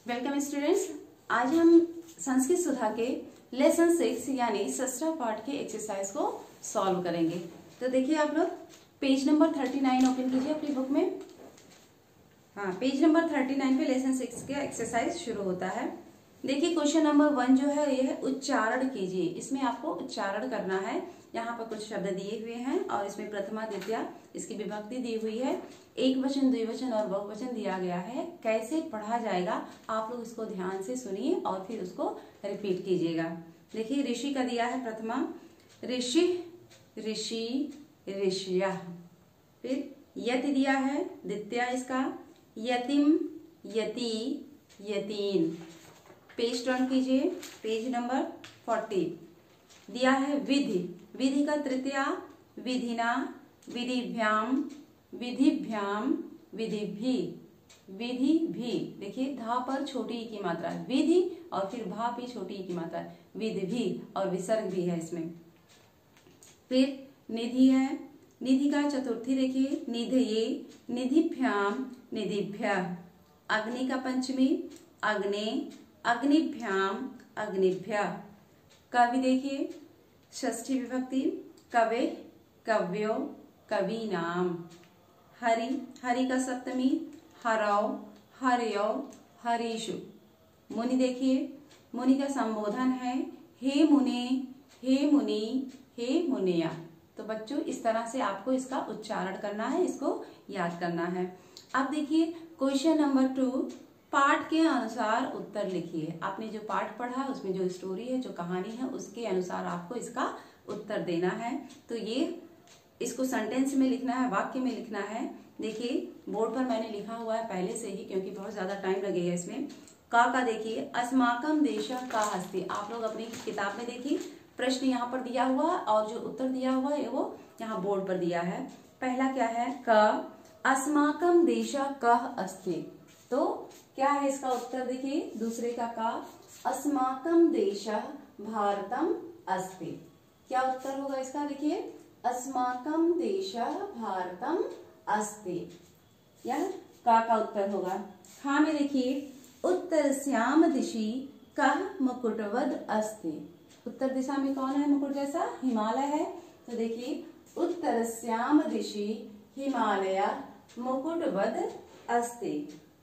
Welcome students. आज हम संस्कृत सुधा के लेसन 6 यानी षष्ठा पाठ के एक्सरसाइज को सॉल्व करेंगे। तो देखिए आप लोग पेज नंबर 39 ओपन कीजिए अपनी बुक में। हाँ, पेज नंबर 39 पे लेसन 6 का एक्सरसाइज शुरू होता है। देखिए क्वेश्चन नंबर 1 जो है ये है उच्चारण कीजिए। इसमें आपको उच्चारण करना है। यहाँ पर कुछ शब्द दिए हुए हैं और इसमें प्रथमा द्वितीया इसकी विभक्ति दी हुई है। एक वचन, द्विवचन और बहुवचन दिया गया है। कैसे पढ़ा जाएगा आप लोग इसको ध्यान से सुनिए और फिर उसको रिपीट कीजिएगा। देखिए ऋषि का दिया है प्रथमा, ऋषि, ऋषि, ऋषिया। फिर यति दिया है द्वितीया इसका, यतिम, यति, यतीन। पेज टर्न कीजिए, पेज नंबर 40 दिया है विधि, विधि का तृतीया, विधिना, विधिभ्याम, विधिभ्याम, विधिभि, विधि भी। देखिए धा पर छोटी ई की मात्रा, विधि और फिर भा पे छोटी ई की मात्रा, विधि भी और विसर्ग भी है इसमें। फिर निधि है, निधि का चतुर्थी देखिए, निधये, निधिभ्याम, निधिभ्य। अग्नि का पंचमी, अग्ने, अग्निभ्याम, अग्निभ्य। कवि देखिए षष्ठी विभक्ति, कवे, कव्यो, कवीनाम। हरि, हरि का सप्तमी, हरौ, हर्यो, हरीषु। मुनि देखिए, मुनि का संबोधन है हे मुने, हे मुनि, हे मुनिया। तो बच्चों इस तरह से आपको इसका उच्चारण करना है, इसको याद करना है। अब देखिए क्वेश्चन नंबर 2, पाठ के अनुसार उत्तर लिखिए। आपने जो पाठ पढ़ा उसमें जो स्टोरी है, जो कहानी है, उसके अनुसार आपको इसका उत्तर देना है। तो ये इसको सेंटेंस में लिखना है, वाक्य में लिखना है। देखिए बोर्ड पर मैंने लिखा हुआ है पहले से ही, क्योंकि बहुत ज्यादा टाइम लगेगा इसमें। का देखिए अस्माकम देशः का अस्ति। आप लोग अपनी किताब में देखिए प्रश्न यहाँ पर दिया हुआ और जो उत्तर दिया हुआ है वो यहाँ बोर्ड पर दिया है। पहला क्या है, क अस्माकम देशः कः अस्ति। तो क्या है इसका उत्तर देखिए, दूसरे का अस्माकम देशः भारतम अस्ति। क्या उत्तर होगा इसका, देखिए अस्माकम देशः भारतम अस्ति, यह का उत्तर होगा। हाँ में देखिए उत्तरस्याम दिशि कः मुकुटवद अस्ति। उत्तर दिशा में कौन है मुकुट जैसा, हिमालय है। तो देखिए उत्तरस्याम दिशि हिमालय मुकुटवद अस्ति।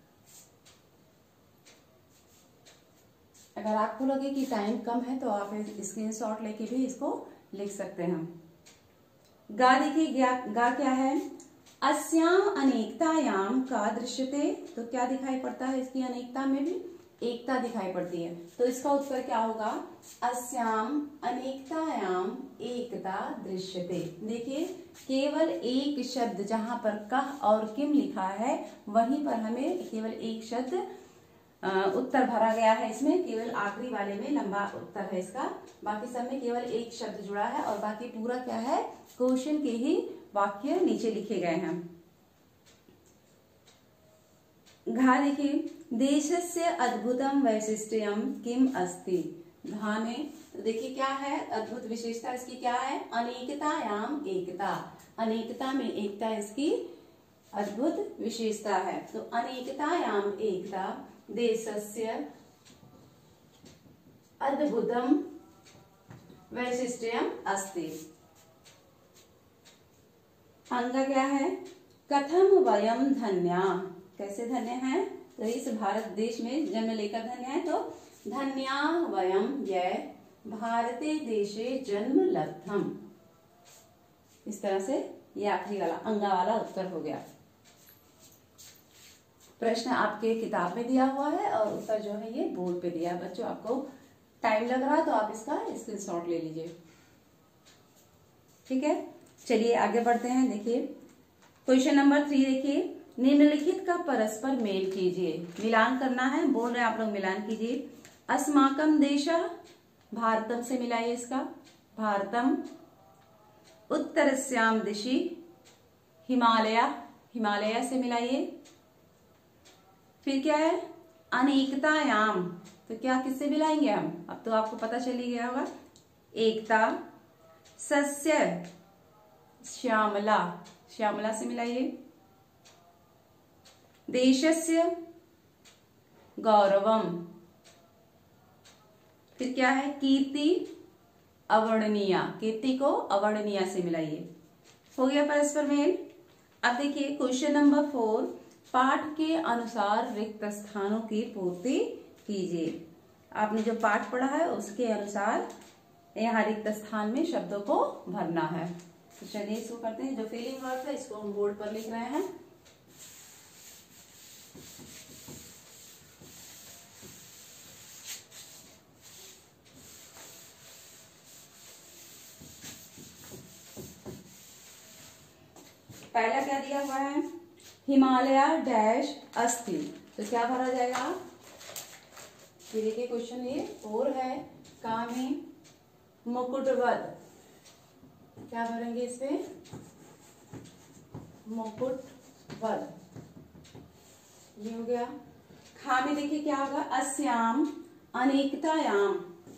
अगर आपको लगे कि टाइम कम है तो आप स्क्रीनशॉट लेके भी इसको लिख सकते हैं। गा देखिए, गा क्या है, अस्याम अनेकतायाम का दृश्यते। तो क्या दिखाई पड़ता है, इसकी अनेकता में भी एकता दिखाई पड़ती है। तो इसका उत्तर क्या होगा, अस्याम अनेकतायाम एकता दृश्यते। देखिए केवल एक शब्द जहां पर कह और किम लिखा है वहीं पर हमें केवल एक शब्द उत्तर भरा गया है। इसमें केवल आखिरी वाले में लंबा उत्तर है इसका, बाकी सब में केवल एक शब्द जुड़ा है और बाकी पूरा क्या है, क्वेश्चन के ही वाक्य नीचे लिखे गए हैं। घा देखिए, देशस्य अद्भुतम वैशिष्ट्यम किम अस्ति। घा में तो देखिए क्या है, अद्भुत विशेषता इसकी क्या है, अनेकतायाम एकता। अनेकता में एकता इसकी अद्भुत विशेषता है। तो अनेकतायाम एकता देशस्य अद्भुतम वैशिष्ट्यम अस्ति। अंग क्या है, कथम वयम धन्या। कैसे धन्य है, तो इस भारत देश में जन्म लेकर धन्य है। तो धन्या वयम यह भारते देशे जन्म लब्धम। इस तरह से ये आखिरी वाला अंगा वाला उत्तर हो गया। प्रश्न आपके किताब में दिया हुआ है और उत्तर जो है ये बोर्ड पे दिया है। बच्चों आपको टाइम लग रहा है तो आप इसका स्क्रीनशॉट ले लीजिए, ठीक है। चलिए आगे बढ़ते हैं। देखिए क्वेश्चन नंबर 3 देखिए, निम्नलिखित का परस्पर मेल कीजिए। मिलान करना है, बोल रहे हैं आप लोग मिलान कीजिए। अस्माकम देशः, भारतम से मिलाइए इसका, भारतम। उत्तरस्याम दिशि, हिमालय, हिमालय से मिलाइए। फिर क्या है, अनेकतायाम, तो क्या किससे मिलाएंगे हम, अब तो आपको पता चल ही गया होगा, एकता। सस्य, श्यामला, श्यामला से मिलाइए। देशस्य, गौरवम। फिर क्या है, कीर्ति अवर्णनीय, कीर्ति को अवर्णनीय से मिलाइए। हो गया परस्पर मेल। अब देखिए क्वेश्चन नंबर 4, पाठ के अनुसार रिक्त स्थानों की पूर्ति कीजिए। आपने जो पाठ पढ़ा है उसके अनुसार यहाँ रिक्त स्थान में शब्दों को भरना है। तो चलिए इसको करते हैं। जो फिलिंग वर्क है इसको हम बोर्ड पर लिख रहे हैं। पहला क्या दिया हुआ है, हिमालय डैश अस्ति, तो क्या भरा जाएगा। ये देखिए क्वेश्चन ये 4 है, कामे मुकुटवद, क्या भरेंगे इस पे, मुकुटवद, ये हो गया। खा में देखिए क्या होगा, अस्याम अनेकतायाम,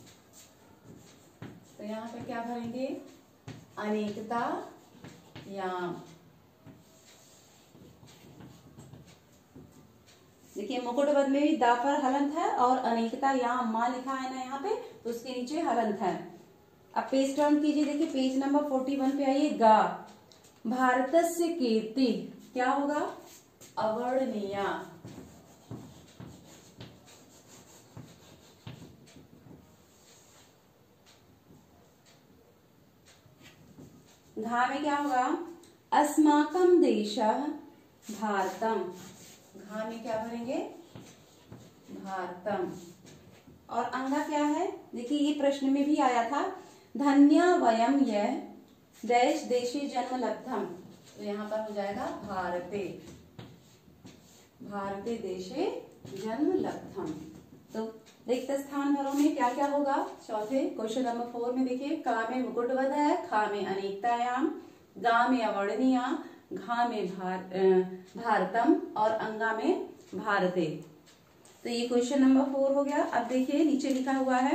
तो यहाँ पे क्या भरेंगे, अनेकतायाम। देखिए मुकुटवद में भी दा पर हलंत है और अनेकता यहाँ माँ लिखा है ना यहाँ पे, तो उसके नीचे हलंत है। अब पेज टर्न कीजिए, देखिए पेज नंबर 41 पे आइए। गा भारतस्य कीर्ति, क्या होगा, अवर्णनीय। घा में क्या होगा, अस्माकं देशः भारतम, घा में क्या भरेंगे, भारतम। और अंगा क्या है, देखिए ये प्रश्न में भी आया था, धन्य वयम यह देश देशे जन्म लब्धम, तो यहाँ पर हो जाएगा भारते, भारते देशे जन्म लब्धम। तो रिक्त स्थान भरो में क्या क्या होगा, चौथे क्वेश्चन नंबर 4 में देखिए, का में मुकुटवद है, खा में अनेकतायाम, गा में अवर्णनीय, घा में भारतम और अंगा में भारते। तो ये क्वेश्चन नंबर 4 हो गया। अब देखिए नीचे लिखा हुआ है,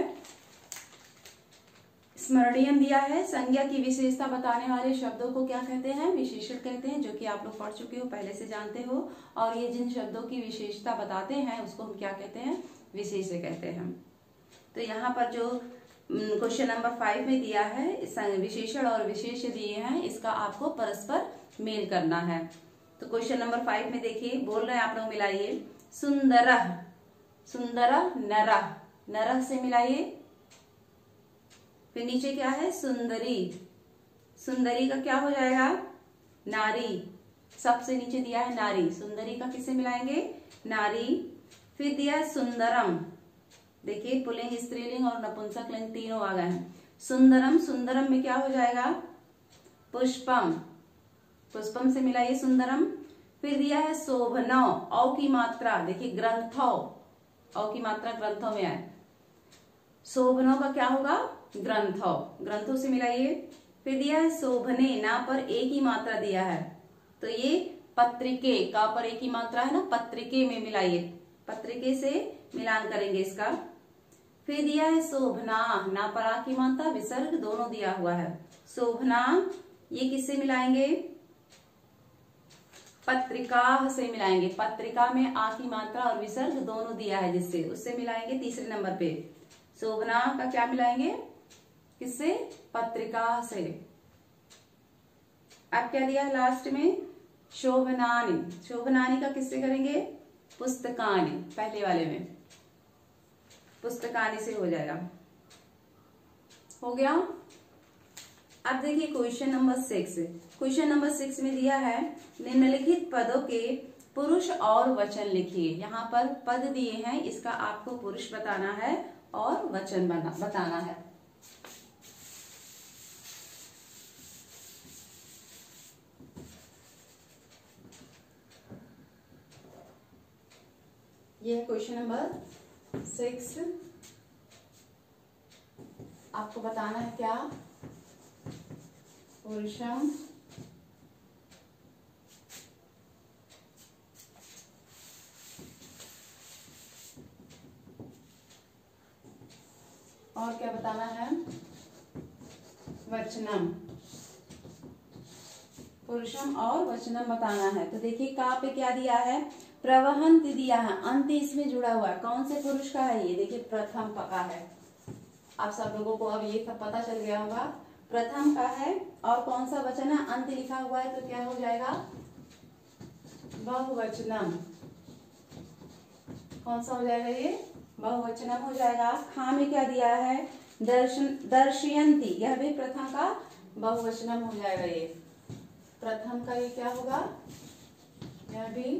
स्मरणीयम दिया है, संज्ञा की विशेषता बताने वाले शब्दों को क्या कहते हैं, विशेषण कहते हैं, जो कि आप लोग पढ़ चुके हो, पहले से जानते हो। और ये जिन शब्दों की विशेषता बताते हैं उसको हम क्या कहते हैं, विशेष्य कहते हैं। तो यहाँ पर जो क्वेश्चन नंबर 5 में दिया है, विशेषण और विशेष्य दिए हैं, इसका आपको परस्पर मेल करना है। तो क्वेश्चन नंबर 5 में देखिए, बोल रहे हैं आप लोग मिलाइए, सुंदरः, सुंदरः नरः, नरः से मिलाइए। फिर नीचे क्या है, सुंदरी, सुंदरी का क्या हो जाएगा, नारी, सबसे नीचे दिया है नारी, सुंदरी का किससे मिलाएंगे, नारी। फिर दिया है सुंदरम, देखिए पुल्लिंग, स्त्रीलिंग और नपुंसक लिंग तीनों आ गए हैं। सुंदरम, सुंदरम में क्या हो जाएगा, पुष्पम, पुष्पम से मिलाइए सुंदरम। फिर दिया है शोभनौ, औ की मात्रा, देखिए ग्रंथौ, औ की मात्रा ग्रंथों में आए, शोभनौ का क्या होगा, ग्रंथौ, ग्रंथों से मिलाइए। फिर दिया है शोभने, ना पर एक ही मात्रा दिया है, तो ये पत्रिके, का पर एक ही मात्रा है ना, पत्रिके में मिलाइए, पत्रिके से मिलान करेंगे इसका। फिर दिया है शोभना, ना पर आ की मात्रा, विसर्ग दोनों दिया हुआ है, शोभना, ये किससे मिलाएंगे, पत्रिका से मिलाएंगे, पत्रिका में आ की मात्रा और विसर्ग दोनों दिया है जिससे, उससे मिलाएंगे तीसरे नंबर पे। शोभना का क्या मिलाएंगे, किससे, पत्रिका से। अब क्या दिया है लास्ट में, शोभनानि, शोभनानि का किससे करेंगे, पुस्तकानि, पहले वाले में पुस्तकानि से हो जाएगा। हो गया। अब देखिए क्वेश्चन नंबर 6, क्वेश्चन नंबर 6 में दिया है, निम्नलिखित पदों के पुरुष और वचन लिखिए। यहाँ पर पद दिए हैं, इसका आपको पुरुष बताना है और वचन बताना है। ये है क्वेश्चन नंबर 6, आपको बताना है क्या, पुरुषम और क्या बताना है, वचनम, पुरुषम और वचनम बताना है। तो देखिए का पे क्या दिया है, प्रवहंति दिया है, अंत इसमें जुड़ा हुआ है, कौन से पुरुष का है ये? देखिए प्रथम का है। आप सब लोगों को अब ये सब पता चल गया होगा, प्रथम का है और कौन सा वचन है? अंत लिखा हुआ है, तो क्या हो जाएगा? बहुवचनम। कौन सा हो जाएगा ये? बहुवचनम हो जाएगा। खा में क्या दिया है? दर्शयंती, यह भी प्रथम का बहुवचनम हो जाएगा। ये प्रथम का ये क्या होगा? यह भी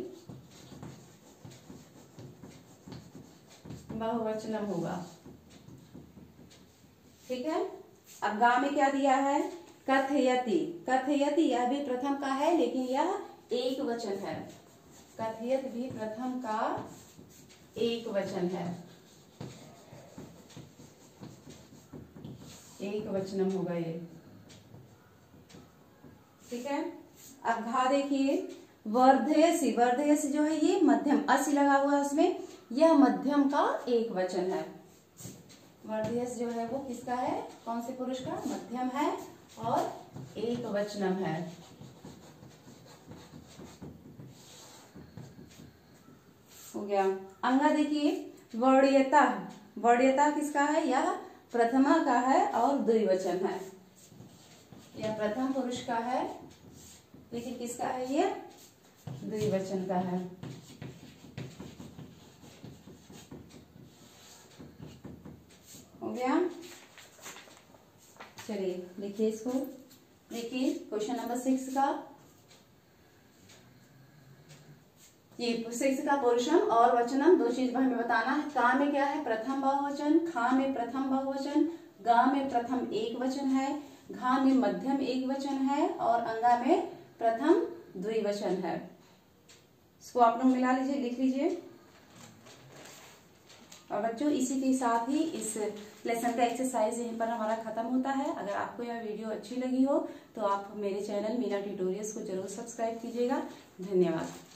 बहुवचनम होगा। ठीक है। अब गा में क्या दिया है? कथयति, कथयति यह भी प्रथम का है लेकिन यह एक वचन है। कथयत भी प्रथम का एक वचन है, एक वचनम होगा ये। ठीक है। अब घा देखिए, वर्धयसि, वर्धयसि जो है ये मध्यम, असी लगा हुआ है उसमें, यह मध्यम का एक वचन है। वर्धयस जो है वो किसका है? कौन से पुरुष का? मध्यम है और एक वचनम है। हो गया। अंगा देखिए, वर्ण्यता, वर्ण्यता किसका है? यह प्रथमा का है और द्विवचन है। यह प्रथम पुरुष का है लेकिन किसका है? ये द्विवचन का है। हो गया। चलिए लिखिए इसको। देखिए क्वेश्चन नंबर 6 का, ये 6 का पुरुषम और वचनम दो चीज हमें बताना है। का में क्या है? प्रथम बहुवचन, खा में प्रथम बहुवचन, गा में प्रथम एक वचन है, घा में मध्यम एक वचन है और अंगा में प्रथम द्विवचन है। इसको आप लोग मिला लीजिए, लिख लीजिए। और बच्चों इसी के साथ ही इस लेसन का एक्सरसाइज यहीं पर हमारा खत्म होता है। अगर आपको यह वीडियो अच्छी लगी हो तो आप मेरे चैनल मीना ट्यूटोरियल्स को जरूर सब्सक्राइब कीजिएगा। धन्यवाद।